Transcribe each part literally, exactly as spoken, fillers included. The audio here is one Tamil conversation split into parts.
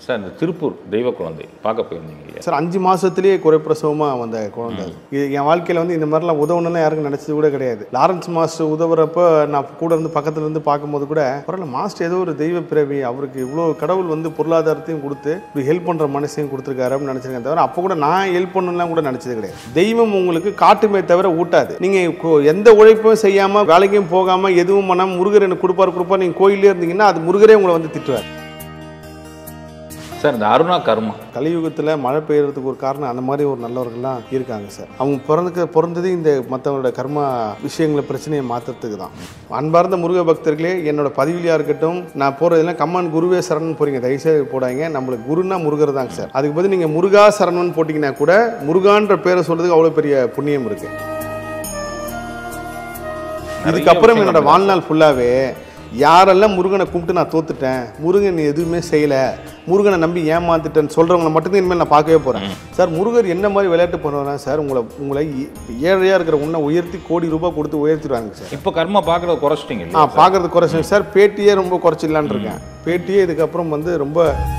சார் இந்த திருப்பூர் தெய்வ குழந்தை பார்க்க போயிருந்தீங்க இல்லையா சார்? அஞ்சு மாதத்துலேயே குறைப்பிரசவமாக வந்த குழந்தை. இது என் வாழ்க்கையில் வந்து இந்த மாதிரிலாம் உதவணும்லாம் யாருக்கும் நினச்சது கூட கிடையாது. லாரன்ஸ் மாஸ்டர் உதவுறப்ப நான் கூட இருந்து பக்கத்தில் இருந்து பார்க்கும்போது கூட பரவாயில்ல, மாஸ்டர் ஏதோ ஒரு தெய்வ பிறவி, அவருக்கு இவ்வளோ கடவுள் வந்து பொருளாதாரத்தையும் கொடுத்து இப்படி ஹெல்ப் பண்ணுற மனுஷையும் கொடுத்துருக்காரு அப்படின்னு நினச்சிருக்கேன். தவிர அப்போ கூட நான் ஹெல்ப் பண்ணலாம் கூட நினச்சது கிடையாது. தெய்வம் உங்களுக்கு காட்டுமே தவிர ஊட்டாது. நீங்கள் எந்த உழைப்பும் செய்யாமல் வேலைக்கும் போகாமல் எதுவும் பண்ணாமல் முருகர் எனக்கு கொடுப்பார் கொடுப்பார் நீங்கள் கோயிலே இருந்தீங்கன்னா அது முருகரே உங்களை வந்து திட்டுவார். சார் இந்த அருணா கர்மா கலியுகத்தில் மழை பெய்யறதுக்கு ஒரு காரணம் அந்த மாதிரி ஒரு நல்லவர்கள்லாம் இருக்காங்க சார். அவங்க பிறந்துக்க பிறந்தது இந்த மற்றவங்களோட கர்மா விஷயங்களை பிரச்சனையை மாற்றுறதுக்கு தான். அன்பார்ந்த முருக பக்தர்களே, என்னோட பதிவிலியாக இருக்கட்டும், நான் போகிறதுலாம் கம்மான் குருவே சரணன் போறீங்க, தயவுசெய்து போடாங்க. நம்மளுக்கு குருன்னா முருகர் தாங்க சார். அதுக்கு பதில் நீங்கள் முருகா சரணன் போட்டிங்கன்னா கூட முருகான்ற பேரை சொல்றதுக்கு அவ்வளோ பெரிய புண்ணியம் இருக்கு. இதுக்கப்புறம் என்னோட வாழ்நாள் ஃபுல்லாகவே யாரெல்லாம் முருகனை கும்பிட்டு நான் தோத்துட்டேன், முருகன் எதுவுமே செய்யலை, முருகனை நம்பி ஏமாத்துட்டேன்னு சொல்கிறவங்களை மட்டும்தான் இனிமேல் நான் பார்க்கவே போகிறேன் சார். முருகர் என்ன மாதிரி விளையாட்டு பண்ணுவாங்க சார்? உங்களை உங்களை ஏழையாக இருக்கிற உன்னை உயர்த்தி கோடி ரூபாய் கொடுத்து உயர்த்திடுவாங்க சார். இப்போ கர்மா பார்க்குறத குறைச்சிட்டிங்க? ஆ, பார்க்குறது குறைச்சிங்க சார். பேட்டியே ரொம்ப குறைச்சிடலான் இருக்கேன். பேட்டியே இதுக்கப்புறம் வந்து ரொம்ப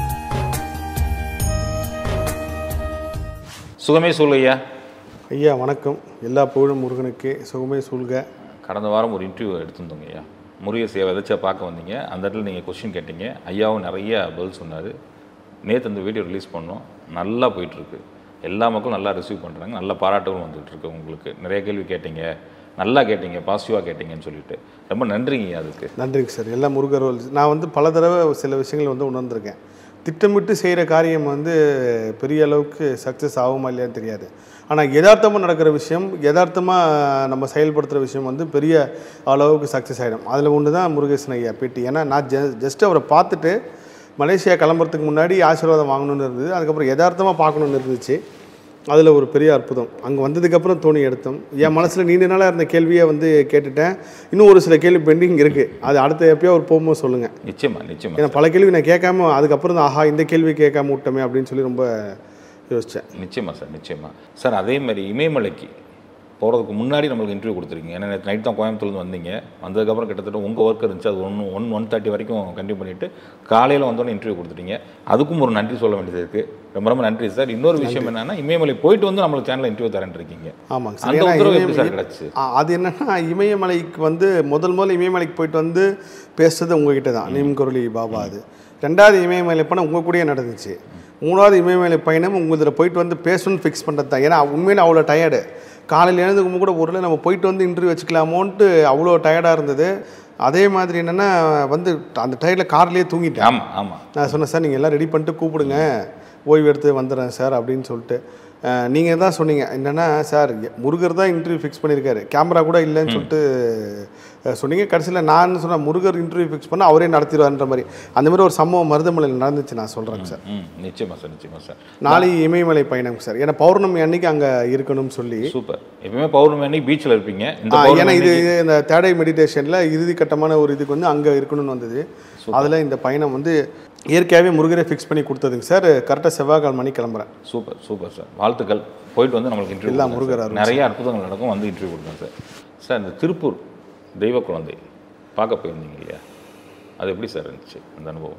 சுகமே சொல்லையா. ஐயா வணக்கம். எல்லா புகழும் முருகனுக்கு. சுகமே சொல்க. கடந்த வாரம் ஒரு இன்டர்வியூ எடுத்திருந்தோங்க ஐயா. முருக சேவை எதாச்சும் பார்க்க வந்தீங்க. அந்த இடத்துல நீங்கள் கொஸ்டின் கேட்டீங்க, ஐயாவும் நிறைய பதில் சொன்னார். நேற்று அந்த வீடியோ ரிலீஸ் பண்ணோம், நல்லா போயிட்டுருக்கு. எல்லா மக்களும் நல்லா ரிசீவ் பண்ணுறாங்க, நல்ல பாராட்டுகளும் வந்துட்டுருக்கு. உங்களுக்கு நிறைய கேள்வி கேட்டீங்க, நல்லா கேட்டீங்க, பாசிட்டிவாக கேட்டீங்கன்னு சொல்லிட்டு ரொம்ப நன்றிங்க. அதுக்கு நன்றிங்க சார். எல்லாம் முருகர். நான் வந்து பல தடவை சில விஷயங்கள் வந்து உணர்ந்திருக்கேன். திட்டமிட்டு செய்கிற காரியம் வந்து பெரிய அளவுக்கு சக்ஸஸ் ஆகுமா இல்லையான்னு தெரியாது. ஆனால் யதார்த்தமாக நடக்கிற விஷயம், யதார்த்தமாக நம்ம செயல்படுத்துகிற விஷயம் வந்து பெரிய அளவுக்கு சக்ஸஸ் ஆகிடும். அதில் ஒன்று தான் முருகேசன் ஐயா பேட்டி. ஏன்னா நான் ஜ ஜஸ்ட் அவரை பார்த்துட்டு மலேசியா கிளம்புறதுக்கு முன்னாடி ஆசீர்வாதம் வாங்கணும்னு இருந்தது. அதுக்கப்புறம் யதார்த்தமாக பார்க்கணுன்னு இருந்துச்சு. அதில் ஒரு பெரிய அற்புதம். அங்கே வந்ததுக்கப்புறம் தோணி எடுத்தோம். என் மனசில் நீண்ட நாளாக இருந்த கேள்வியை வந்து கேட்டுட்டேன். இன்னும் ஒரு சில கேள்வி பெண்டிங் இருக்குது. அது அடுத்த எப்பயோ ஒரு போகும்போது சொல்லுங்கள். நிச்சயமா நிச்சயமா. ஏன்னா பல கேள்வி நான் கேட்காம அதுக்கப்புறம் தான் ஆஹா இந்த கேள்வி கேட்காம விட்டோமே அப்படின்னு சொல்லி ரொம்ப யோசித்தேன். நிச்சயமா சார், நிச்சயமா சார். அதே மாதிரி இமயமலைக்கு போகிறதுக்கு முன்னாடி நம்மளுக்கு இன்டர்வியூ கொடுத்துருக்கீங்க. ஏன்னா நேற்று நைட் தான் கோயம்புத்தூர்லேருந்து வந்தீங்க. வந்ததுக்கப்புறம் கிட்டத்தட்ட உங்கள் ஒர்க் இருந்துச்சு, அது ஒன்று ஒன் ஒன் தேர்ட்டி வரைக்கும் கண்டினியூ பண்ணிவிட்டு காலையில் வந்தோடனே இன்டர்வியூ கொடுத்துட்டீங்க. அதுக்கும் ஒரு நன்றி சொல்ல வேண்டியது இருக்குது. ரொம்ப ரொம்ப நன்றி சார். இன்னொரு விஷயம் என்னன்னா, இமயமலை போயிட்டு வந்து நம்மளுக்கு சேனலில் இன்டர்வியூ தரேன் இருக்கீங்க. ஆமாங்க சார். அந்த உத்தரவு எப்படி சார் கிடச்சி? அது என்னென்னா, இமயமலைக்கு வந்து முதல் முதல் இமயமலைக்கு போயிட்டு வந்து பேசுறது உங்ககிட்ட தான், நிம்கொரளி பாபா. அது ரெண்டாவது இமயமலை பயணம் உங்கள் கூடயே நடந்துச்சு. மூணாவது இமயமலை பயணம் உங்கள் இதில் போயிட்டு வந்து பேசணும்னு ஃபிக்ஸ் பண்ணுறது தான். ஏன்னா உண்மையில அவ்வளோ டயர்டு. காலையில் எழுந்துக்கும் கூட ஒரு நம்ம போயிட்டு வந்து இன்டர்வியூ வச்சுக்கலாமோன்ட்டு அவ்வளோ டயர்டாக இருந்தது. அதே மாதிரி என்னென்னா வந்து அந்த டயர்டில் கார்லேயே தூங்கிட்டேன். ஆமாம் ஆமாம். நான் சொன்னேன் சார், நீங்கள் எல்லாம் ரெடி பண்ணிட்டு கூப்பிடுங்க, ஓய்வு எடுத்து வந்துடுறேன் சார் அப்படின்னு சொல்லிட்டு. நீங்கள் தான் சொன்னீங்க என்னென்னா, சார் முருகர் தான் இன்டர்வியூ ஃபிக்ஸ் பண்ணியிருக்காரு, கேமரா கூட இல்லைன்னு சொல்லிட்டு சொன்னீங்க. கடைசியில் நான் சொன்னேன் முருகர் இன்டர்வியூ ஃபிக்ஸ் பண்ணால் அவரே நடத்திடுவார்ன்ற மாதிரி. அந்த மாதிரி ஒரு சம்பவம் மருதமலையில் நடந்துச்சு. நான் சொல்கிறேன் சார். நிச்சயமாக சார், நிச்சயமாக சார். நாளை இமயமலை பயணம் சார். ஏன்னா பௌர்ணமி அன்னைக்கு அங்கே இருக்கணும்னு சொல்லி. சூப்பர். எப்பவுமே பௌர்ணமி அன்னைக்கு பீச்சில் இருப்பீங்க. ஏன்னா இது இந்த தேடை மெடிடேஷனில் இறுதி கட்டமான ஒரு இதுக்கு வந்து அங்கே இருக்கணும்னு வந்தது. அதில் இந்த பயணம் வந்து இயற்கையாகவே முருகரே ஃபிக்ஸ் பண்ணி கொடுத்ததுங்க சார். கரெக்டாக செவ்வாய்க்கிழமை மணி கிளம்புறேன். Super super sir. வாழ்த்துக்கள். போயிட்டு வந்து நம்மளுக்கு இன்டர்வியூ எல்லாம் முருகர் நிறைய அற்புதங்கள் நடக்கும், வந்து இன்டர்வியூ கொடுங்க சார். சார் இந்த திருப்பூர் தெய்வ குழந்தை பார்க்க போயிருந்தீங்க இல்லையா, அது எப்படி சார் இருந்துச்சு அந்த அனுபவம்?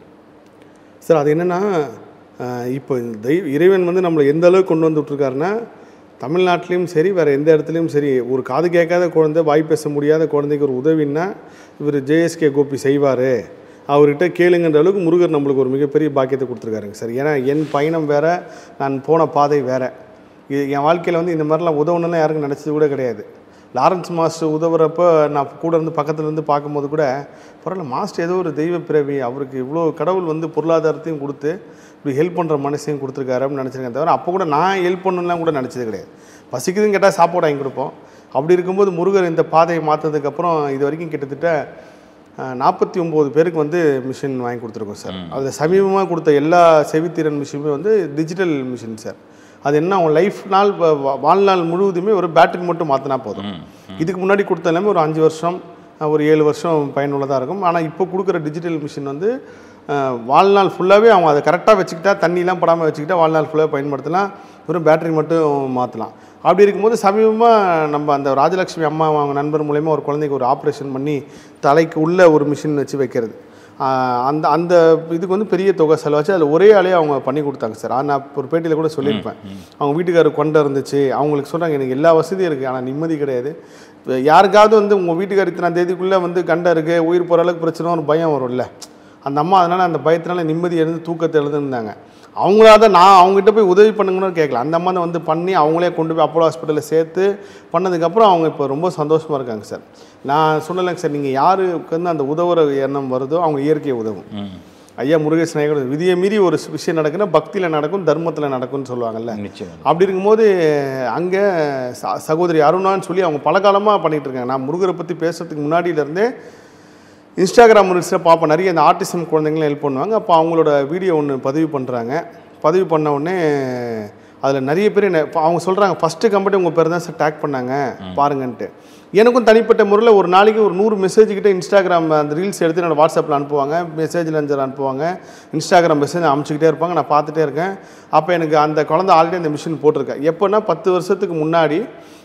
சார் அது என்னென்னா, இப்போ இந்த தெய்வ இறைவன் வந்து நம்மளை எந்த அளவுக்கு கொண்டு வந்து விட்ருக்காருன்னா, தமிழ்நாட்டிலையும் சரி வேறு எந்த இடத்துலையும் சரி, ஒரு காது கேட்காத குழந்தை, வாய் பேச முடியாத குழந்தைக்கு ஒரு உதவின்னா இவர் ஜேஎஸ்கே கோபி செய்வார், அவர்கிட்ட கேளுங்கன்ற அளவுக்கு முருகர் நம்மளுக்கு ஒரு மிகப்பெரிய பாக்கியத்தை கொடுத்துருக்காருங்க சார். ஏன்னா என் பயணம் வேறு, நான் போன பாதை வேறு. இது என் வாழ்க்கையில் வந்து இந்த மாதிரிலாம் உதவணும்லாம் யாருக்கும் நினச்சது கூட கிடையாது. லாரன்ஸ் மாஸ்டர் உதவுறப்ப நான் கூட இருந்து பக்கத்தில் இருந்து பார்க்கும்போது கூட பரவாயில்ல, மாஸ்டர் ஏதோ ஒரு தெய்வ பிறவி, அவருக்கு இவ்வளோ கடவுள் வந்து பொருளாதாரத்தையும் கொடுத்து இப்படி ஹெல்ப் பண்ணுற மனுஷையும் கொடுத்துருக்காரு அப்படின்னு நினச்சிருக்கேன். தவிர அப்போ கூட நான் ஹெல்ப் பண்ணணும்லாம் கூட நினச்சது கிடையாது. பசிக்குதுன்னு கேட்டால் சாப்பாடு வாங்கி கொடுப்போம். அப்படி இருக்கும்போது முருகர் இந்த பாதையை மாற்றதுக்கப்புறம் இது வரைக்கும் கிட்டத்தட்ட நாற்பத்தி ஒம்பது பேருக்கு வந்து மிஷின் வாங்கி கொடுத்துருக்கோம் சார். அதில் சமீபமாக கொடுத்த எல்லா செவித்திறன் மிஷினுமே வந்து டிஜிட்டல் மிஷின் சார். அது என்ன, அவங்க லைஃப் நாள் வாழ்நாள் முழுவதுமே ஒரு பேட்டரி மட்டும் மாற்றினா போதும். இதுக்கு முன்னாடி கொடுத்த எல்லாமே ஒரு அஞ்சு வருஷம் ஒரு ஏழு வருஷம் பயனுள்ளதாக இருக்கும். ஆனால் இப்போ கொடுக்குற டிஜிட்டல் மிஷின் வந்து வாழ்நாள் ஃபுல்லாகவே அவங்க அதை கரெக்டாக வச்சுக்கிட்டா, தண்ணிலாம் படாமல் வச்சுக்கிட்டா வாழ்நாள் ஃபுல்லாக பயன்படுத்தலாம். வெறும் பேட்டரி மட்டும் மாற்றலாம். அப்படி இருக்கும்போது சமீபமாக நம்ம அந்த ராஜலட்சுமி அம்மா அவங்க நண்பர் மூலயமா ஒரு குழந்தைக்கு ஒரு ஆப்ரேஷன் பண்ணி தலைக்கு உள்ள ஒரு மிஷின் வச்சு வைக்கிறது. அந்த அந்த இதுக்கு வந்து பெரிய தொகை செலவாச்சு. அதில் ஒரே ஆளே அவங்க பண்ணி கொடுத்தாங்க சார். நான் ஒரு பேட்டியில் கூட சொல்லியிருப்பேன், அவங்க வீட்டுக்காரர் கொண்டை இருந்துச்சு, அவங்களுக்கு சொல்கிறாங்க எனக்கு எல்லா வசதியும் இருக்குது ஆனால் நிம்மதி கிடையாது. யாருக்காவது வந்து உங்கள் வீட்டுக்காரர் இத்தனை தேதிக்குள்ளே வந்து கண்டை இருக்குது, உயிர் போகிற அளவுக்கு பிரச்சனை ஒரு பயம் வரும்ல, அந்த அம்மா அதனால் அந்த பயத்தினால நிம்மதி எழுந்து தூக்கத்தை எழுதுனாங்க. அவங்களாத நான் அவங்ககிட்ட போய் உதவி பண்ணுங்கன்னு கேட்கல, அந்த அம்மா வந்து பண்ணி அவங்களே கொண்டு போய் அப்போலோ ஹாஸ்பிட்டலில் சேர்த்து பண்ணதுக்கப்புறம் அவங்க இப்போ ரொம்ப சந்தோஷமாக இருக்காங்க சார். நான் சொல்லலைங்க சார், நீங்கள் யாருக்கு வந்து அந்த உதவுற எண்ணம் வருதோ அவங்க இயற்கையை உதவும். ஐயா முருகேஷ் நாயகர் விதியை மீறி ஒரு விஷயம் நடக்குன்னா பக்தியில் நடக்கும், தர்மத்தில் நடக்கும்னு சொல்லுவாங்கல்ல. அப்படி இருக்கும்போது அங்கே ச சகோதரி அருணான்னு சொல்லி அவங்க பல காலமாக பண்ணிகிட்டு இருக்காங்க. நான் முருகரை பற்றி பேசுறதுக்கு முன்னாடியிலேருந்தே இன்ஸ்டாகிராம் ரீல்ஸில் பார்ப்பேன், நிறைய இந்த ஆர்டிசம் குழந்தைங்களும் ஹெல்ப் பண்ணுவாங்க. அப்போ அவங்களோட வீடியோ ஒன்று பதிவு பண்ணுறாங்க. பதிவு பண்ண உடனே அதில் நிறைய பேர் என்ன அவங்க சொல்கிறாங்க, ஃபஸ்ட்டு கம்பெனி உங்கள் பேர் தான் சார் டேக் பண்ணாங்க பாருங்கன்ட்டு. எனக்கும் தனிப்பட்ட முறையில் ஒரு நாளைக்கு ஒரு நூறு மெசேஜ் கிட்டே இன்ஸ்டாகிராம் அந்த ரீல்ஸ் எடுத்து என்னோடய வாட்ஸ்அப்பில் அனுப்புவாங்க, மெசேஜில் அஞ்சு அனுப்புவாங்க, இன்ஸ்டாகிராம் மெசேஜ் அனுப்பிச்சிக்கிட்டே இருப்பாங்க, நான் பார்த்துட்டே இருக்கேன். அப்போ எனக்கு அந்த குழந்தை ஆல்ரெடி அந்த மிஷின் போட்டிருக்கேன். எப்போன்னா பத்து வருஷத்துக்கு முன்னாடி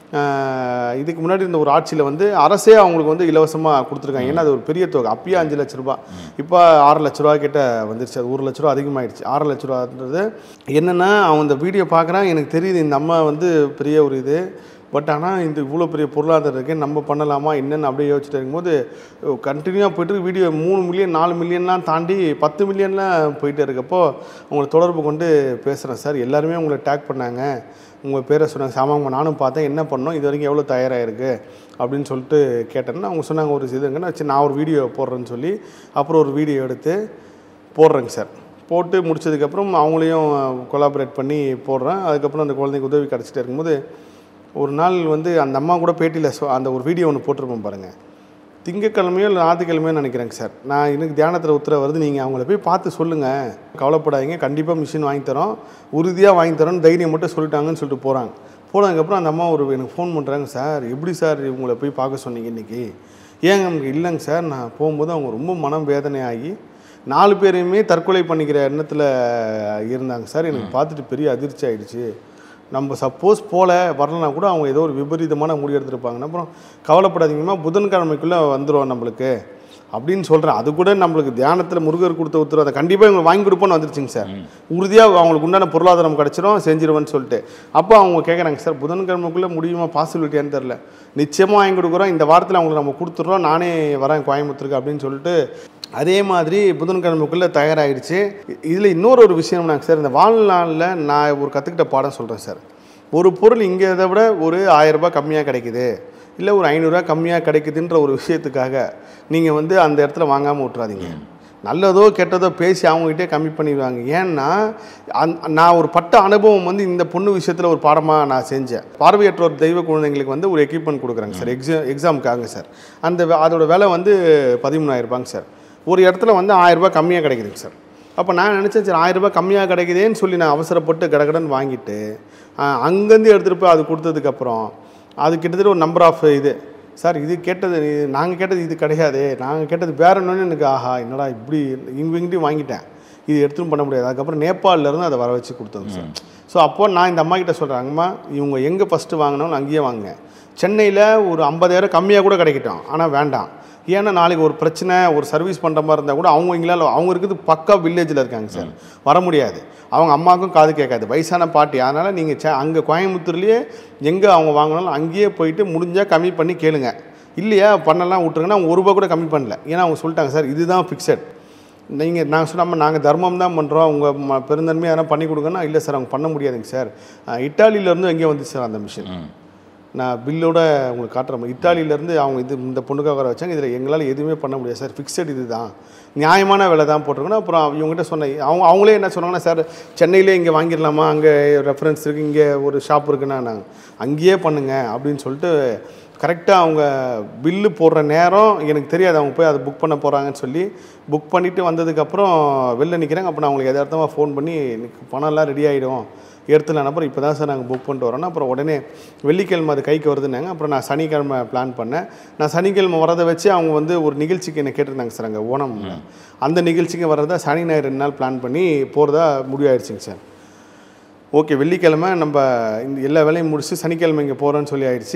இதுக்கு முன்னாடி இருந்த ஒரு ஆட்சியில் வந்து அரசே அவங்களுக்கு வந்து இலவசமாக கொடுத்துருக்காங்க. ஏன்னா அது ஒரு பெரிய தொகை. அப்பயே அஞ்சு லட்ச ரூபா, இப்போ ஆறு லட்ச ரூபா கிட்ட வந்துருச்சு. அது ஒரு லட்ச ரூபா அதிகமாகிடுச்சு. ஆறு லட்ச ரூபான்றது என்னென்னா அவன் இந்த வீடியோ பார்க்குறான், எனக்கு தெரியுது இந்த அம்மா வந்து பெரிய ஒரு இது, பட் ஆனால் இந்த இவ்வளோ பெரிய பொருளாதாரம் இருக்குது, நம்ம பண்ணலாமா என்னென்னு அப்படியே யோசிச்சுட்டு இருக்கும்போது கண்டினியூவாக போய்ட்டு வீடியோ மூணு மில்லியன் நாலு மில்லியன்லாம் தாண்டி பத்து மில்லியன்லாம் போயிட்டு இருக்கப்போ உங்களை தொடர்பு கொண்டு பேசுகிறேன் சார், எல்லாருமே உங்களை டேக் பண்ணாங்க, உங்கள் பேரை சொன்னாங்க. சாமாங்க நானும் பார்த்தேன், என்ன பண்ணோம், இது வரைக்கும் எவ்வளோ தயாராகிருக்கு அப்படின்னு சொல்லிட்டு கேட்டேன்னா அவங்க சொன்னாங்க ஒரு இதுங்கன்னா சரி நான் ஒரு வீடியோ போடுறேன்னு சொல்லி அப்புறம் ஒரு வீடியோ எடுத்து போடுறேங்க சார். போட்டு முடிச்சதுக்கப்புறம் அவங்களையும் கொலாபரேட் பண்ணி போடுறேன். அதுக்கப்புறம் அந்த குழந்தைக்கு உதவி கிடச்சிட்டே இருக்கும்போது ஒரு நாள் வந்து அந்த அம்மா கூட பேட்டியில் சொ அந்த ஒரு வீடியோ ஒன்று போட்டிருப்போம் பாருங்கள், திங்கக்கிழமையோ இல்லை ஞாயிற்றுக்கிழமையோ நினைக்கிறேங்க சார். நான் எனக்கு தியானத்தில் உத்தரவு வருது, நீங்கள் அவங்கள போய் பார்த்து சொல்லுங்கள், கவலைப்படாதீங்க, கண்டிப்பாக மிஷின் வாங்கி தரோம், உறுதியாக வாங்கி தரோன்னு தைரியம் மட்டும் சொல்லிட்டாங்கன்னு சொல்லிட்டு போகிறாங்க. போனதுக்கப்புறம் அந்த அம்மா ஒரு எனக்கு ஃபோன் பண்ணுறாங்க, சார் எப்படி சார் இவங்களை போய் பார்க்க சொன்னீங்க இன்றைக்கி? ஏங்க நமக்கு இல்லைங்க சார், நான் போகும்போது அவங்க ரொம்ப மனம் வேதனையாகி நாலு பேரையுமே தற்கொலை பண்ணிக்கிற எண்ணத்தில் இருந்தாங்க சார். எனக்கு பார்த்துட்டு பெரிய அதிர்ச்சி ஆகிடுச்சு. நம்ம சப்போஸ் போல வரலனா கூட அவங்க ஏதோ ஒரு விபரீதமான முடிவு எடுத்துருப்பாங்க. அப்புறம் கவலைப்படாதீங்கம்மா, புதன்கிழமைக்குள்ளே வந்துடும் நம்மளுக்கு அப்படின்னு சொல்கிறேன். அது கூட நம்மளுக்கு தியானத்தில் முருகர் கொடுத்த உத்தரவு அதை கண்டிப்பாக இவங்க வாங்கி கொடுப்போன்னு வந்துருச்சுங்க சார். உறுதியாக அவங்களுக்கு உண்டான பொருளாதாரம் கிடச்சிரும், செஞ்சிருவேன்னு சொல்லிட்டு. அப்போ அவங்க கேட்குறாங்க, சார் புதன்கிழமைக்குள்ளே முடியுமா, பாசிபிலிட்டியான்னு தெரில, நிச்சயமாக வாங்கி கொடுக்குறோம், இந்த வாரத்தில் அவங்களுக்கு நம்ம கொடுத்துட்றோம், நானே வரேன் கோயம்புத்தூருக்கு அப்படின்னு சொல்லிட்டு அதே மாதிரி புதன்கிழமைக்குள்ளே தயாராகிடுச்சு. இதில் இன்னொரு ஒரு விஷயம்னாங்க சார், இந்த வாழ்நாளில் நான் ஒரு கற்றுக்கிட்ட பாடம் சொல்கிறேன் சார். ஒரு பொருள் இங்கே இதை விட ஒரு ஆயிரரூபா கம்மியாக கிடைக்குது, இல்லை ஒரு ஐநூறுரூவா கம்மியாக கிடைக்குதுன்ற ஒரு விஷயத்துக்காக நீங்கள் வந்து அந்த இடத்துல வாங்காமல் விட்றாதீங்க. நல்லதோ கெட்டதோ பேசி அவங்ககிட்டே கம்மி பண்ணிடுவாங்க. ஏன்னா அந் நான் ஒரு பட்ட அனுபவம் வந்து இந்த பொண்ணு விஷயத்தில் ஒரு பாடமாக நான் செஞ்சேன். பார்வையற்றோர் தெய்வ குழந்தைங்களுக்கு வந்து ஒரு எக்யூப்மெண்ட் கொடுக்குறாங்க சார், எக்ஸாம் எக்ஸாமுக்காக சார். அந்த அதோட விலை வந்து பதிமூணாயிரம் ரூபாங்க சார். ஒரு இடத்துல வந்து ஆயிரரூபா கம்மியாக கிடைக்குதுங்க சார். அப்போ நான் நினச்சேன், சரி ஆயிரரூபா கம்மியாக கிடைக்குதேன்னு சொல்லி நான் அவசரப்பட்டு கடகடன் வாங்கிட்டு அங்கேருந்து எடுத்துகிட்டு போய் அது கொடுத்ததுக்கப்புறம் அது கிட்டத்தட்ட ஒரு நம்பர் ஆஃப் இது சார், இது கேட்டது நாங்கள் கேட்டது இது கிடையாது, நாங்கள் கேட்டது வேற ஒன்று. எனக்கு ஆஹா என்னடா இப்படி இவங்ககிட்டையும் வாங்கிட்டேன், இது எடுத்துன்னு பண்ண முடியாது. அதுக்கப்புறம் நேபாளிலேருந்து அதை வர வச்சு கொடுத்தோங்க சார். ஸோ அப்போது நான் இந்த அம்மா கிட்ட சொல்கிறேன், அம்மா இவங்க எங்கே ஃபஸ்ட்டு வாங்கினாலும் அங்கேயே வாங்குங்க, சென்னையில் ஒரு ஐம்பதாயிரம் கம்மியாக கூட கிடைக்கட்டும், ஆனால் வேண்டாம். ஏன்னா நாளைக்கு ஒரு பிரச்சனை ஒரு சர்வீஸ் பண்ணுற மாதிரி இருந்தால் கூட அவங்க எங்களால் அவங்க இருக்கிறது பக்கா வில்லேஜில் இருக்காங்க சார், வர முடியாது, அவங்க அம்மாவுக்கும் காது கேட்காது, வயசான பாட்டி. அதனால் நீங்கள் சே அங்கே கோயம்புத்தூர்லேயே எங்கே அவங்க வாங்கினாலும் அங்கேயே போயிட்டு முடிஞ்சால் கம்மி பண்ணி கேளுங்க, இல்லையா பண்ணலாம் விட்டுருங்கன்னா அவங்க ஒரு ரூபா கூட கம்மி பண்ணல. ஏன்னா அவங்க சொல்லிட்டாங்க சார் இதுதான் ஃபிக்ஸட், நீங்கள் நாங்கள் சொன்னாமல் நாங்கள் தர்மம் தான் பண்ணுறோம், உங்கள் ம பெருந்தன்மை யாரும் பண்ணி கொடுங்கன்னா இல்லை சார் அவங்க பண்ண முடியாதுங்க சார். இட்டாலியிலேருந்து எங்கேயே வந்துச்சு சார் அந்த மிஷின், நான் பில்லோட உங்களுக்கு காட்டுறேன். இத்தாலியிலேருந்து அவங்க இது இந்த பொண்ணுக்காக வர வச்சாங்க, இதில் எங்களால் எதுவுமே பண்ண முடியாது சார், ஃபிக்ஸட் இது தான், நியாயமான விலை தான் போட்டிருக்கணும். அப்புறம் இவங்ககிட்ட சொன்னேன், அவங்க அவங்களே என்ன சொன்னாங்கன்னா, சார் சென்னையிலே இங்கே வாங்கிடலாமா, அங்கே ரெஃபரன்ஸ் இருக்குது, இங்கே ஒரு ஷாப் இருக்குன்னா நாங்கள் அங்கேயே பண்ணுங்க அப்படின்னு சொல்லிட்டு கரெக்டாக அவங்க பில்லு போடுற நேரம் எனக்கு தெரியாது, அவங்க போய் அதை புக் பண்ண போகிறாங்கன்னு சொல்லி புக் பண்ணிவிட்டு வந்ததுக்கப்புறம் வெளில நிற்கிறாங்க. அப்போ நான் அவங்களுக்கு எதார்த்தமாக ஃபோன் பண்ணி எனக்கு பணம்லாம் ரெடி ஆகிடும் எடுத்துலாம், அப்புறம் இப்போ தான் சார் நாங்கள் புக் பண்ணிட்டு வரோன்னா அப்புறம் உடனே வெள்ளிக்கிழமை அது கைக்கு வருதுன்னாங்க. அப்புறம் நான் சனிக்கிழமை பிளான் பண்ணேன். நான் சனிக்கிழமை வரதை வச்சு அவங்க வந்து ஒரு நிகழ்ச்சிக்கு என்னை கேட்டிருந்தாங்க சார், அங்கே ஓணம், அந்த நிகழ்ச்சிக்கு வர்றதா சனி ஞாயிறு ரெண்டு நாள் பிளான் பண்ணி போகிறதா முடிவாயிடுச்சுங்க சார். ஓகே வெள்ளிக்கிழமை நம்ம இந்த எல்லா வேலையும் முடிச்சு சனிக்கிழமை இங்கே போகிறோன்னு சொல்லி ஆயிடுச்சு.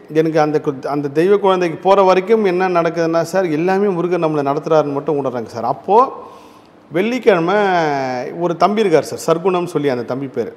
எனக்கு அந்த அந்த தெய்வ குழந்தைக்கு போகிற வரைக்கும் என்ன நடக்குதுன்னா சார் எல்லாமே முருகன் நம்மளை நடத்துகிறாருன்னு மட்டும் உணர்றாங்க சார். அப்போது வெள்ளிக்கிழமை ஒரு தம்பி இருக்கார் சார், சர்க்குணம் சொல்லி அந்த தம்பி பேர்.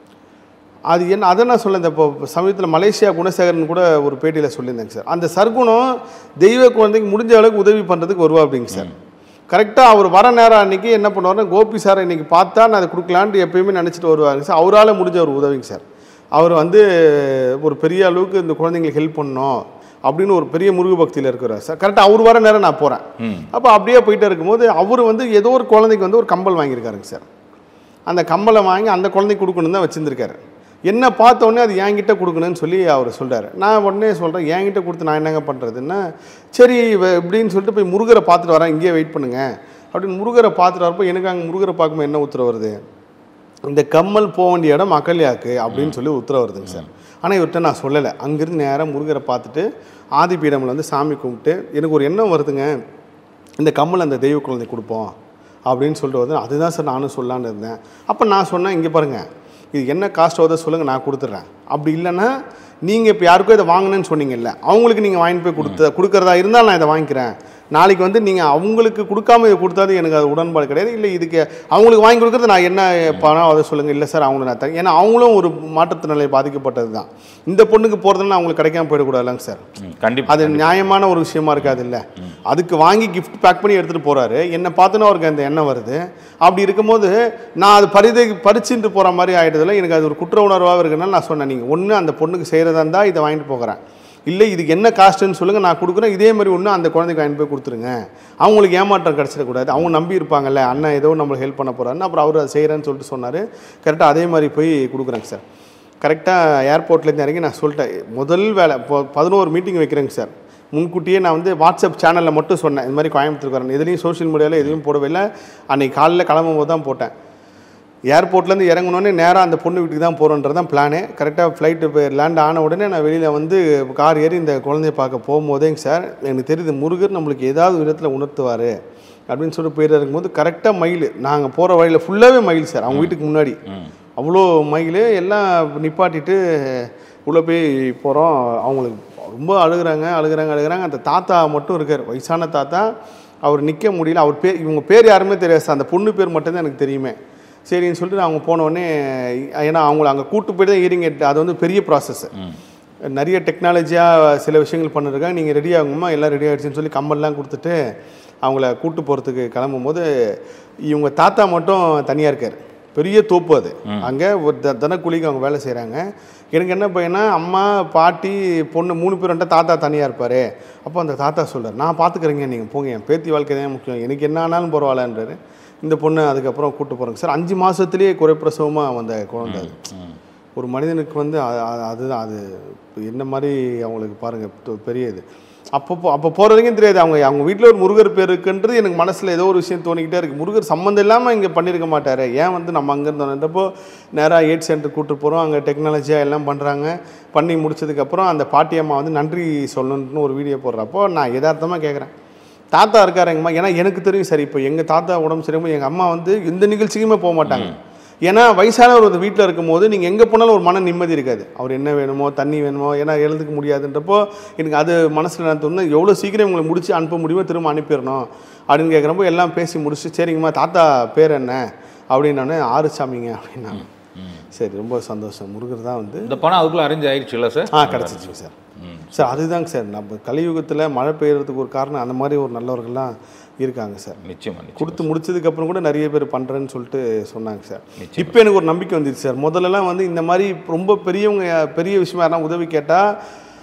அது என்ன அதை நான் சொல்ல, இந்த இப்போ சமீபத்தில் மலேசியா குணசேகரன் கூட ஒரு பேட்டியில் சொல்லியிருந்தேங்க சார். அந்த சர்க்குணம் தெய்வ குழந்தைக்கு முடிஞ்ச அளவுக்கு உதவி பண்ணுறதுக்கு வருவா அப்படிங்க சார். கரெக்டாக அவர் வர நேரம் அன்றைக்கி என்ன பண்ணுவார்னா, கோபி சாரை இன்றைக்கி பார்த்தா நான் அதை கொடுக்கலான்ட்டு எப்பயுமே நினச்சிட்டு வருவாருங்க சார். அவரால் முடிஞ்ச ஒரு உதவிங்க சார். அவர் வந்து ஒரு பெரிய அளவுக்கு இந்த குழந்தைங்களுக்கு ஹெல்ப் பண்ணணும் அப்படின்னு ஒரு பெரிய முருக பக்தியில் இருக்கிறார் சார். கரெக்டாக அவர் வர நேரம் நான் போகிறேன். அப்போ அப்படியே போயிட்டே இருக்கும்போது அவர் வந்து ஏதோ ஒரு குழந்தைக்கு வந்து ஒரு கம்பல் வாங்கியிருக்காருங்க சார். அந்த கம்பலை வாங்கி அந்த குழந்தைக்கு கொடுக்கணுன்னு தான் வச்சுருந்துருக்காரு. என்ன பார்த்தோன்னே அது என்கிட்ட கொடுக்கணும்னு சொல்லி அவர் சொல்கிறார். நான் உடனே சொல்கிறேன், என்கிட்ட கொடுத்து நான் என்னங்க பண்ணுறதுன்னா, சரி இப்படின்னு சொல்லிட்டு போய் முருகரை பார்த்துட்டு வரேன், இங்கேயே வெயிட் பண்ணுங்கள் அப்படின்னு முருகரை பார்த்துட்டு வரப்போ எனக்கு அங்கே முருகரை பார்க்கும்போது என்ன உத்தரவு வருது, இந்த கம்மல் போக வேண்டிய இடம் அகல்யாக்கு அப்படின்னு சொல்லி உத்தரவு வருதுங்க சார். ஆனால் இவர்கிட்ட நான் சொல்லலை. அங்கேருந்து நேராக முருகரை பார்த்துட்டு ஆதிபீடமில் வந்து சாமி கும்பிட்டு எனக்கு ஒரு எண்ணம் வருதுங்க, இந்த கம்மல் அந்த தெய்வ குழந்தை கொடுப்போம் அப்படின்னு சொல்லிட்டு வருது. அதுதான் சார் நானும் சொல்லலான்னு இருந்தேன். அப்போ நான் சொன்னேன், இங்கே பாருங்கள், இது என்ன காஸ்ட் ஆகுதோ சொல்லுங்கள், நான் கொடுத்துட்றேன். அப்படி இல்லைன்னா நீங்கள் இப்போ யாருக்கும் இதை வாங்கினேன்னு சொன்னீங்கல்ல, அவங்களுக்கு நீங்கள் வாங்கிட்டு போய் கொடுத்த கொடுக்குறதா இருந்தால் நான் இதை வாங்கிக்கிறேன். நாளைக்கு வந்து நீங்கள் அவங்களுக்கு கொடுக்காம இதை கொடுத்தாது எனக்கு அது உடன்பாடு கிடையாது. இல்லை இதுக்கு அவங்களுக்கு வாங்கி கொடுக்குறது நான் என்ன பணம் அதை சொல்லுங்கள். இல்லை சார் அவங்கள நான் தரேன். ஏன்னா அவங்களும் ஒரு மாற்றுத்திறனாளி பாதிக்கப்பட்டது தான். இந்த பொண்ணுக்கு போகிறதுனா அவங்களுக்கு கிடைக்காம போயிடக்கூடாதுங்க சார். கண்டிப்பாக அது நியாயமான ஒரு விஷயமா இருக்காது. இல்லை அதுக்கு வாங்கி கிஃப்ட் பேக் பண்ணி எடுத்துகிட்டு போகிறாரு. என்னை பார்த்தோன்னா அவருக்கு அந்த எண்ணம் வருது. அப்படி இருக்கும்போது நான் அது பரிதை பறிச்சுட்டு போகிற மாதிரி ஆகிடுதில்ல, எனக்கு அது ஒரு குற்ற உணர்வாக இருக்குன்னா நான் சொன்னேன், நீங்கள் ஒன்று அந்த பொண்ணுக்கு செய்கிறதா இருந்தால் இதை வாங்கிட்டு போகிறேன், இல்லை இதுக்கு என்ன காஸ்ட்டுன்னு சொல்லுங்கள், நான் கொடுக்குறேன். இதே மாதிரி ஒன்று அந்த குழந்தைக்கு வாங்கி போய் கொடுத்துருங்க. அவங்களுக்கு ஏமாற்றம் கிடச்சிடக்கூடாது. அவங்க நம்பி இருப்பாங்கல்ல, அண்ணன் ஏதோ நம்மளுக்கு ஹெல்ப் பண்ண போகிறாருன்னு. அப்புறம் அவர் அதை செய்கிறேன்னு சொல்லிட்டு சொன்னார். கரெக்டாக அதே மாதிரி போய் கொடுக்குறேங்க சார். கரெக்டாக ஏர்போர்ட்லேருந்து இறங்கி நான் சொல்லிட்டேன், முதல் வேலை இப்போ பதினோரு மீட்டிங் வைக்கிறேங்க சார். முன்கூட்டியே நான் வந்து வாட்ஸ்அப் சேனலில் மட்டும் சொன்னேன், இது மாதிரி கோயம்புத்தூருக்கு வரேன். எதுலேயும் சோஷியல் மீடியாவில் எதுவும் போடவே இல்லை. அன்றைக்கி காலையில் கிளம்பும் போது தான் போட்டேன். ஏர்போர்ட்லேருந்து இறங்கினோடனே நேராக அந்த பொண்ணு வீட்டுக்கு தான் போகிறோன்றது தான் பிளானு. கரெக்டாக ஃப்ளைட்டு போய் லேண்ட் ஆன உடனே நான் வெளியில் வந்து கார் ஏறி இந்த குழந்தைய பார்க்க போகும்போதேங்க சார், எனக்கு தெரியுது முருகர் நம்மளுக்கு ஏதாவது விதத்தில் உணர்த்துவார் அப்படின்னு சொல்லிட்டு போயிட்டு இருக்கும்போது கரெக்டாக மயில், நாங்கள் போகிற வழியில் ஃபுல்லாகவே மயில் சார். அவங்க வீட்டுக்கு முன்னாடி அவ்வளோ மயில் எல்லாம் நிப்பாட்டிட்டு உள்ளே போய் போகிறோம். அவங்களுக்கு ரொம்ப அழுகிறாங்க அழுகிறாங்க அழுகிறாங்க அந்த தாத்தா மட்டும் இருக்கார், வயசான தாத்தா. அவர் நிற்க முடியல. அவர் பேர், இவங்க பேர் யாருமே தெரியாது சார், அந்த பொண்ணு பேர் மட்டும்தான் எனக்கு தெரியுமே. சரின்னு சொல்லிட்டு அவங்க போனோடனே, ஏன்னா அவங்கள அங்கே கூட்டு போய்ட்டு தான் ஹியரிங் எட், அது வந்து பெரிய ப்ராசஸ்ஸு, நிறைய டெக்னாலஜியாக சில விஷயங்கள் பண்ணிருக்காங்க. நீங்கள் ரெடி ஆகுமா, எல்லாம் ரெடி ஆகிடுச்சின்னு சொல்லி கம்மல்லாம் கொடுத்துட்டு அவங்கள கூட்டு போகிறதுக்கு கிளம்பும் போது இவங்க தாத்தா மட்டும் தனியாக இருக்கார். பெரிய தோப்பு அது. அங்கே ஒரு த தினக்கூலிக்கு அவங்க வேலை செய்கிறாங்க. எனக்கு என்ன பையனா, அம்மா பாட்டி பொண்ணு மூணு பேர் வந்துட்டு தாத்தா தனியாக இருப்பார். அப்போ அந்த தாத்தா சொல்கிறார், நான் பார்த்துக்குறேங்க, நீங்கள் போங்க, என் பேத்தி வாழ்க்கை தான் முக்கியம், எனக்கு என்ன ஆனாலும் பரவாயில்லன்றாரு. இந்த பொண்ணு அதுக்கப்புறம் கூப்பிட்டு போகிறாங்க சார். அஞ்சு மாதத்துலேயே குறைப்பிரசவமாக வந்த குழந்தை. ஒரு மனிதனுக்கு வந்து அதுதான் அது என்ன மாதிரி அவங்களுக்கு பாருங்கள் பெரிய இது. அப்போ அப்போ போகிற வரைக்கும் தெரியாது. அவங்க அவங்க வீட்டில் ஒரு முருகர் பேர் இருக்குன்றது எனக்கு மனசில் ஏதோ ஒரு விஷயம் தோணிக்கிட்டே இருக்குது. முருகர் சம்மந்தம் இல்லாமல் இங்கே பண்ணியிருக்க மாட்டார், ஏன் வந்து நம்ம அங்கேருந்து வந்தப்போ நேராக எய்ட் சென்டர் கூப்பிட்டு போகிறோம். அங்கே டெக்னாலஜியாக எல்லாம் பண்ணுறாங்க. பண்ணி முடிச்சதுக்கப்புறம் அந்த பாட்டியம்மா வந்து நன்றி சொல்லணுன்னு ஒரு வீடியோ போடுறப்போ நான் யதார்த்தமாக கேட்குறேன், தாத்தா இருக்காரு எங்கம்மா? ஏன்னா எனக்கு தெரியும் சார், இப்போ எங்கள் தாத்தா உடம்பு சரியாமல் எங்கள் அம்மா வந்து எந்த நிகழ்ச்சிக்குமே போக மாட்டாங்க. ஏன்னா வயசானவர் ஒரு வீட்டில் இருக்கும்போது நீங்கள் எங்கே போனாலும் ஒரு மன நிம்மதி இருக்காது. அவர் என்ன வேணுமோ, தண்ணி வேணுமோ, ஏன்னா எழுதுக்க முடியாதுன்றப்போ எனக்கு அது மனசில் நான் தோணுது, எவ்வளோ சீக்கிரம் உங்களை முடிச்சு அனுப்ப முடியுமோ திரும்ப அனுப்பிடணும் அப்படின்னு கேட்குறப்போ எல்லாம் பேசி முடிச்சு, சரிங்கம்மா தாத்தா பேர் என்ன அப்படின்னோடனே ஆறுசாமிங்க அப்படின்னாங்க. சரி, ரொம்ப சந்தோஷம். முருகர் தான் வந்து இந்த பணம் அதுக்குள்ளே அரேஞ்ச் ஆகிடுச்சு இல்லை சார்? ஆ கிடச்சிச்சிங்க சார். சார் அதுதாங்க சார், நம்ம கலியுகத்தில் மழை பெய்யறதுக்கு ஒரு காரணம் அந்த மாதிரி ஒரு நல்லவர்கள்லாம் இருக்காங்க சார். நிச்சயமாக கொடுத்து முடிச்சதுக்கப்புறம் கூட நிறைய பேர் பண்ணுறேன்னு சொல்லிட்டு சொன்னாங்க சார். இப்போ எனக்கு ஒரு நம்பிக்கை வந்துடுச்சு சார். முதல்லலாம் வந்து இந்த மாதிரி ரொம்ப பெரியவங்க பெரிய விஷயமா யாருன்னா உதவி கேட்டால்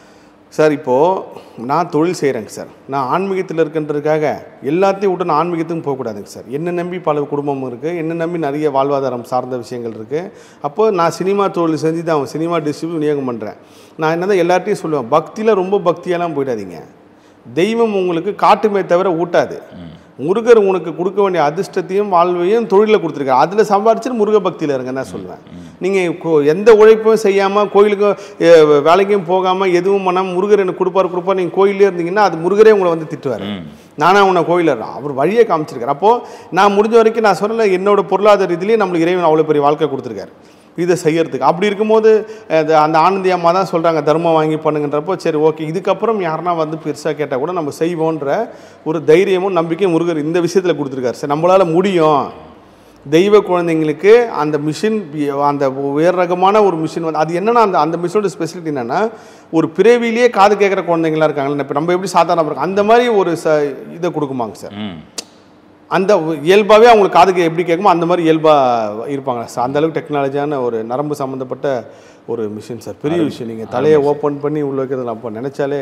சார், இப்போது நான் தொழில் செய்கிறேங்க சார், நான் ஆன்மீகத்தில் இருக்கின்றதுக்காக எல்லாத்தையும் விட்டு நான் ஆன்மீகத்துக்கும் போகக்கூடாதுங்க சார். என்ன நம்பி பல குடும்பம் இருக்குது, என்ன நம்பி நிறைய வாழ்வாதாரம் சார்ந்த விஷயங்கள் இருக்குது. அப்போது நான் சினிமா தொழில் செஞ்சு தான் சினிமா டிஸ்ட்ரிபியூட் விநியோகம் பண்ணுறேன். நான் என்ன தான் எல்லார்ட்டையும் சொல்லுவேன், பக்தியில் ரொம்ப பக்தியெல்லாம் போயிடாதீங்க. தெய்வம் உங்களுக்கு காட்டுமே தவிர ஊட்டாது. முருகர் உனக்கு கொடுக்க வேண்டிய அதிர்ஷ்டத்தையும் வாழ்வையும் தொழிலில் கொடுத்துருக்காரு, அதில் சம்பாதிச்சுட்டு முருக பக்தியில் இருங்கன்னு தான் சொல்லுவேன். நீங்கள் எந்த உழைப்பும் செய்யாமல் கோயிலுக்கும் வேலைக்கும் போகாமல் எதுவும் பண்ணாமல் முருகர் எனக்கு கொடுப்பார் கொடுப்பார் நீங்கள் கோயிலே இருந்தீங்கன்னா அது முருகரே உங்களை வந்து திட்டுவார். நானாக உன்னை கோயிலில் அவர் வழியை காமிச்சிருக்கார். அப்போது நான் முடிஞ்ச வரைக்கும் நான் சொல்லலை, என்னோட பொருளாதார ரீதியிலேயே நம்மளுக்கு இறைவன் அவ்வளோ பெரிய வாழ்க்கை கொடுத்துருக்காரு. இதை செய்யறதுக்கு. அப்படி இருக்கும்போது அந்த ஆனந்தி அம்மா தான் சொல்கிறாங்க தர்மம் வாங்கி பண்ணுங்கன்றப்போ சரி ஓகே, இதுக்கப்புறம் யாருன்னா வந்து பெருசாக கேட்டால் கூட நம்ம செய்வோன்ற ஒரு தைரியமும் நம்பிக்கையும் முருகர் இந்த விஷயத்தில் கொடுத்துருக்காரு சார். நம்மளால் முடியும். தெய்வ குழந்தைங்களுக்கு அந்த மிஷின், அந்த உயர் ரகமான ஒரு மிஷின் வந்து அது என்னென்னா அந்த அந்த மிஷினோட ஸ்பெசிலிட்டி என்னென்னா ஒரு பிறவிலேயே காது கேட்குற குழந்தைங்களாம் இருக்காங்களே, இப்போ நம்ம எப்படி சாதாரண இருக்கோம் அந்த மாதிரி ஒரு ச இதை கொடுக்குமாங்க சார். அந்த இயல்பாகவே அவங்களுக்கு காதுக்கு எப்படி கேட்குமோ அந்த மாதிரி இயல்பாக இருப்பாங்க சார். அந்தளவுக்கு டெக்னாலஜியான ஒரு நரம்பு சம்மந்தப்பட்ட ஒரு மிஷின் சார். பெரிய விஷயம். நீங்கள் தலையை ஓப்பன் பண்ணி உள்ள வைக்கிறது அப்போ நினச்சாலே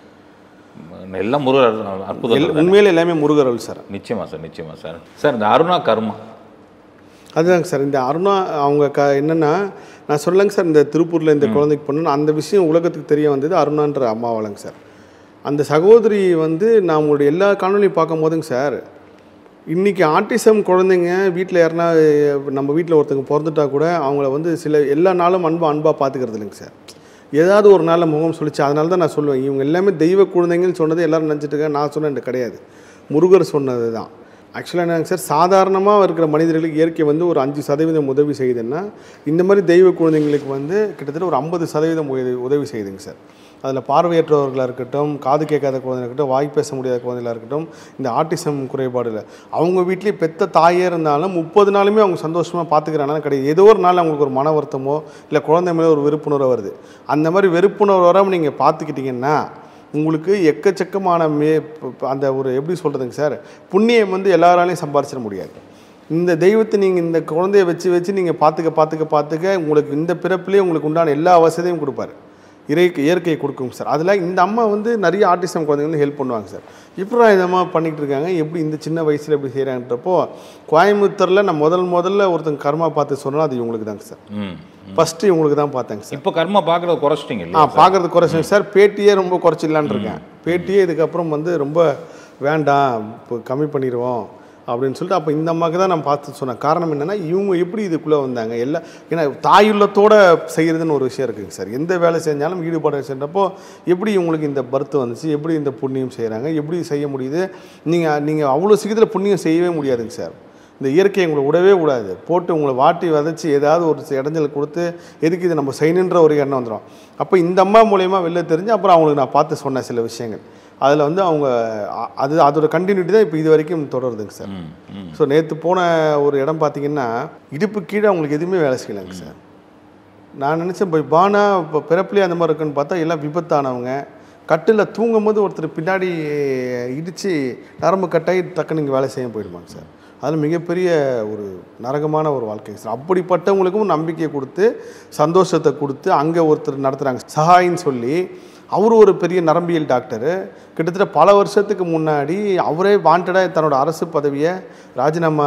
எல்லாம் முருகர் அற்புதம். உண்மையிலே எல்லாமே முருகர் சார். நிச்சயமா சார், நிச்சயமா சார். சார் இந்த அருணா கர்மா அதுதாங்க சார். இந்த அருணா அவங்க க என்னென்னா நான் சொல்லலைங்க சார், இந்த திருப்பூரில் இந்த குழந்தைக்கு பண்ணணும் அந்த விஷயம் உலகத்துக்கு தெரிய வந்தது அருணான்ற அம்மாவாலங்க சார். அந்த சகோதரி வந்து நான் உங்களுடைய எல்லா காணொலியும் பார்க்கும் போதுங்க சார், இன்றைக்கி ஆட்டிசம் குழந்தைங்க வீட்டில் யாருன்னா நம்ம வீட்டில் ஒருத்தங்க பிறந்துட்டா கூட அவங்கள வந்து சில எல்லா நாளும் அன்பாக அன்பாக பார்த்துக்கிறது இல்லைங்க சார். ஏதாவது ஒரு நாளில் முகம் சொல்லிச்சு. அதனால தான் நான் சொல்லுவேன் இவங்க எல்லாமே தெய்வ குழந்தைங்கன்னு சொன்னது எல்லோரும் நினச்சிட்டு இருக்கேன். நான் சொன்னேன் கிடையாது, முருகர் சொன்னது தான். ஆக்சுவலாக என்னங்க சார், சாதாரணமாக இருக்கிற மனிதர்களுக்கு இயற்கை வந்து ஒரு அஞ்சு சதவீதம் உதவி செய்யுதுன்னா இந்த மாதிரி தெய்வ குழந்தைங்களுக்கு வந்து கிட்டத்தட்ட ஒரு ஐம்பது சதவீதம் உதவி செய்யுதுங்க சார். அதில் பார்வையற்றவர்களாக இருக்கட்டும், காது கேட்காத குழந்தைங்க இருக்கட்டும், வாய் பேச முடியாத குழந்தைகளாக இருக்கட்டும், இந்த ஆட்டிசம் குறைபாடு இல்லை அவங்க வீட்லேயே பெத்த தாயே இருந்தாலும் முப்பது நாளுமே அவங்க சந்தோஷமாக பார்த்துக்கிறாங்கன்னா கிடையாது. ஏதோ ஒரு நாள் அவங்களுக்கு ஒரு மன வருத்தமோ இல்லை குழந்தை மேலே ஒரு வெறுப்புணர்வு வருது. அந்த மாதிரி வெறுப்புணர்வு வராமல் நீங்கள் பார்த்துக்கிட்டிங்கன்னா உங்களுக்கு எக்கச்சக்கமான மே அந்த ஒரு எப்படி சொல்கிறதுங்க சார், புண்ணியம் வந்து எல்லாராலையும் சம்பாரிச்சிட முடியாது. இந்த தெய்வத்தை நீங்கள் இந்த குழந்தைய வச்சு வச்சு நீங்கள் பார்த்துக்க பார்த்துக்க பார்த்துக்க உங்களுக்கு இந்த பிறப்பிலே உங்களுக்கு உண்டான எல்லா வசதியும் கொடுப்பாரு. இறை இயற்கையை கொடுக்குங்க சார். அதில் இந்த அம்மா வந்து நிறைய ஆர்டிசம் குழந்தைங்களுக்கு ஹெல்ப் பண்ணுவாங்க சார். இப்போ இந்த அம்மா பண்ணிகிட்டு இருக்காங்க. எப்படி இந்த சின்ன வயசில் எப்படி செய்கிறாங்கன்றப்போ கோயம்புத்தூரில் நான் முதல் முதல்ல ஒருத்தங்க கர்மா பார்த்து சொன்னால் அது இவங்களுக்கு தாங்க சார். ஃபஸ்ட்டு இவங்களுக்கு தான் பார்த்தேங்க சார். இப்போ கர்மா பார்க்குறது குறைச்சிட்டிங்க? ஆ பார்க்குறது குறைச்சிங்க சார். பேட்டியே ரொம்ப குறைச்சிடலான்னு இருக்கேன். பேட்டியே இதுக்கப்புறம் வந்து ரொம்ப வேண்டாம், இப்போ கம்மி பண்ணிடுவோம் அப்படின்னு சொல்லிட்டு அப்போ இந்த அம்மாவுக்கு தான் நான் பார்த்து சொன்னேன். காரணம் என்னென்னா இவங்க எப்படி இதுக்குள்ளே வந்தாங்க எல்லாம். ஏன்னா தாயுள்ளத்தோடு செய்கிறதுன்னு ஒரு விஷயம் இருக்குங்க சார். எந்த வேலை செஞ்சாலும் ஈடுபாடு செஞ்சப்போ எப்படி இவங்களுக்கு இந்த பர்த்து வந்துச்சு, எப்படி இந்த புண்ணியம் செய்கிறாங்க, எப்படி செய்ய முடியுது. நீங்கள் நீங்கள் அவ்வளோ சீக்கிரத்தில் புண்ணியம் செய்யவே முடியாதுங்க சார். இந்த இயற்கையை உங்களை விடவே கூடாது. போட்டு உங்களை வாட்டி வதச்சி ஏதாவது ஒரு இடைஞ்சல் கொடுத்து எதுக்கு இது நம்ம செய்யணுன்ற ஒரு எண்ணம் வந்துடும். அப்போ இந்த அம்மா மூலயமா வெளில தெரிஞ்சு அப்புறம் அவங்களுக்கு நான் பார்த்து சொன்னேன் சில விஷயங்கள். அதில் வந்து அவங்க அது அதோட கண்டினியூட்டி தான் இப்போ இது வரைக்கும் தொடருதுங்க சார். ஸோ நேற்று போன ஒரு இடம் பார்த்திங்கன்னா இடுப்பு கீழே அவங்களுக்கு எதுவுமே வேலை செய்யலைங்க சார். நான் நினச்சேன் போய் பானா இப்போ பிறப்புலேயே அந்த மாதிரி இருக்குன்னு பார்த்தா எல்லாம் விபத்தானவங்க. கட்டில் தூங்கும் போது ஒருத்தர் பின்னாடி இடித்து நரம்பு கட்டாயி டக்குன்னு இங்கே வேலை செய்ய போயிடுவாங்க சார். அதில் மிகப்பெரிய ஒரு நரகமான ஒரு வாழ்க்கைங்க சார். அப்படிப்பட்டவங்களுக்கும் நம்பிக்கையை கொடுத்து சந்தோஷத்தை கொடுத்து அங்கே ஒருத்தர் நடத்துகிறாங்க சஹாயின்னு சொல்லி. அவர் ஒரு பெரிய நரம்பியல் டாக்டரு. கிட்டத்தட்ட பல வருஷத்துக்கு முன்னாடி அவரே வாண்டடாக தன்னோட அரசு பதவியை ராஜினாமா,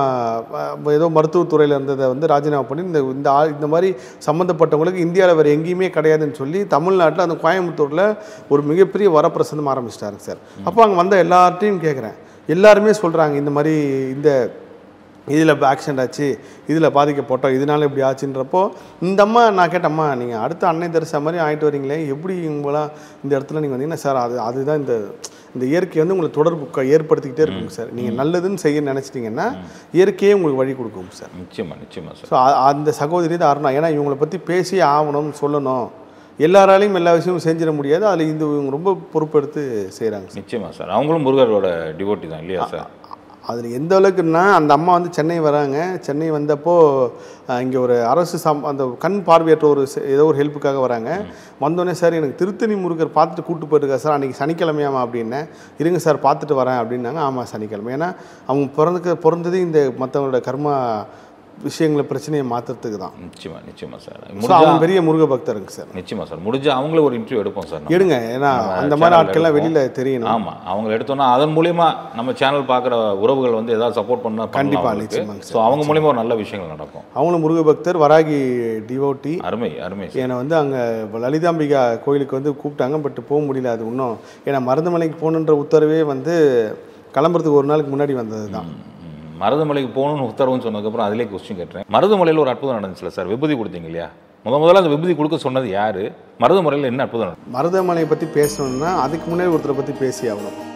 ஏதோ மருத்துவத்துறையில் இருந்ததை வந்து ராஜினாமா பண்ணி இந்த இந்த இந்த மாதிரி சம்மந்தப்பட்டவங்களுக்கு இந்தியாவில் வேறு எங்கேயுமே கிடையாதுன்னு சொல்லி தமிழ்நாட்டில் அந்த கோயம்புத்தூரில் ஒரு மிகப்பெரிய வரப்பிரசந்தம் ஆரம்பிச்சிட்டாருங்க சார். அப்போ அங்கே வந்த எல்லார்ட்டையும் கேட்குறேன், எல்லாருமே சொல்கிறாங்க இந்த மாதிரி இந்த இதில் ஆக்சிடென்ட் ஆச்சு, இதில் பாதிக்கப்பட்டோம், இதனால இப்படி ஆச்சுன்றப்போ இந்த அம்மா நான் கேட்டேம்மா நீங்கள் அடுத்த அன்னை தரிசா மாதிரி ஆகிட்டு வரீங்களே, எப்படி உங்களாம் இந்த இடத்துல நீங்கள் வந்தீங்கன்னா சார் அது அதுதான் இந்த இந்த இயற்கை வந்து உங்களுக்கு தொடர்பு ஏற்படுத்திக்கிட்டே இருக்குங்க சார். நீங்கள் நல்லதுன்னு செய்ய நினச்சிட்டிங்கன்னா இயற்கையே உங்களுக்கு வழி கொடுக்கும் சார். நிச்சயமாக நிச்சயமாக சார். ஸோ அந்த சகோதரி தான் அருணா. ஏன்னா இவங்களை பற்றி பேசி ஆகணும், சொல்லணும், எல்லாராலையும் எல்லா விஷயமும் செஞ்சிட முடியாது. அதில் இந்த இவங்க ரொம்ப பொறுப்பெடுத்து செய்கிறாங்க. நிச்சயமாக சார். அவங்களும் முருகரோட டிவோட்டி தான் இல்லையா சார்? அதில் எந்த அளவுக்குன்னா அந்த அம்மா வந்து சென்னை வராங்க. சென்னை வந்தப்போ இங்கே ஒரு அரசு சம் அந்த கண் பார்வையற்ற ஒரு ஏதோ ஒரு ஹெல்ப்புக்காக வராங்க. வந்தோடனே சார் எனக்கு திருத்தணி முருகர் பார்த்துட்டு கூப்பிட்டு போயிருக்கா சார், அன்றைக்கி சனிக்கிழமையாமா அப்படின்னேன். இருங்க சார் பார்த்துட்டு வரேன் அப்படின்னாங்க. ஆமாம் சனிக்கிழமை. ஏன்னா அவங்க பிறந்துக்க பிறந்தது இந்த மற்றவங்களோட கர்மா விஷயங்களை பிரச்சனையை மாற்றுறதுக்கு தான். நிச்சயமா நிச்சயமா சார். அவங்க பெரிய முருக பக்தருங்க சார். நிச்சயமா சார். முடிஞ்ச அவங்களே ஒரு இன்டர்வியூ எடுப்போம் சார். எடுங்க, ஏன்னா அந்த மாதிரி ஆட்கள்லாம் வெளியில் தெரியணும். ஆமாம், அவங்க எடுத்தோன்னா அதன் மூலியமா நம்ம சேனல் பார்க்குற உறவுகள் வந்து ஏதாவது சப்போர்ட் பண்ணால் கண்டிப்பாக நிச்சயமாக. ஸோ அவங்க மூலியமா ஒரு நல்ல விஷயங்கள் நடக்கும். அவங்களும் முருக பக்தர், வராகி டிவோட்டி. அருமை அருமை. ஏன்னா வந்து அங்கே லலிதாம்பிகா கோயிலுக்கு வந்து கூப்பிட்டாங்க, பட் போக முடியல. அது இன்னும் ஏன்னா மருதமலைக்கு போகணுன்ற உத்தரவே வந்து கிளம்புறதுக்கு ஒரு நாளுக்கு முன்னாடி வந்தது தான். மருதமலைக்கு போகணும்னு உத்தரவுன்னு சொன்னதுக்கப்புறம் அதிலே கொஸ்டின் கேட்டேன். மருதமலையில் ஒரு அற்புதம் நடந்துச்சுல சார், விபூதி கொடுத்தீங்க இல்லையா? முத முதல்ல அந்த விபூதி கொடுக்க சொன்னது யார்? மருதமலையில் என்ன அற்புதம்? மருதமலையை பற்றி பேசணும்னா அதுக்கு முன்னாடி ஒருத்தரை பற்றி பேசி ஆகணும்.